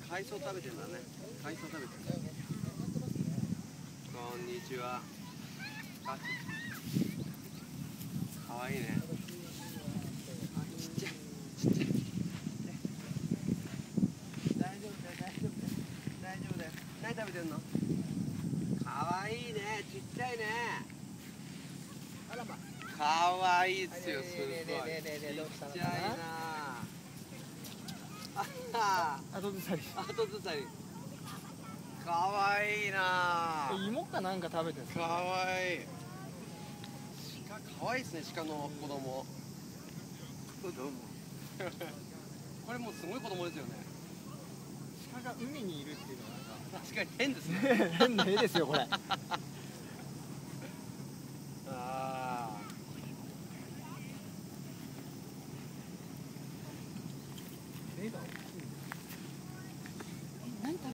海藻食べてんだね。海藻食べてる。こんにちは。あ、かわいいね。あ、ちっちゃい。ちっちゃい。大丈夫だよ、大丈夫だよ。大丈夫だよ。何食べてんの？かわいいね。ちっちゃいね。 あらま。 かわいいっすよ、すごい。ちっちゃいな。あ、 後ずさり。 後ずさり。かわいいな。 芋かなんか食べてるんですかか。 わいい。鹿、かわいいですね、鹿の子供。どうも。これもうすごい子供ですよね。 鹿が海にいるっていうのはなんか確かに変ですね。 変な絵ですよこれ。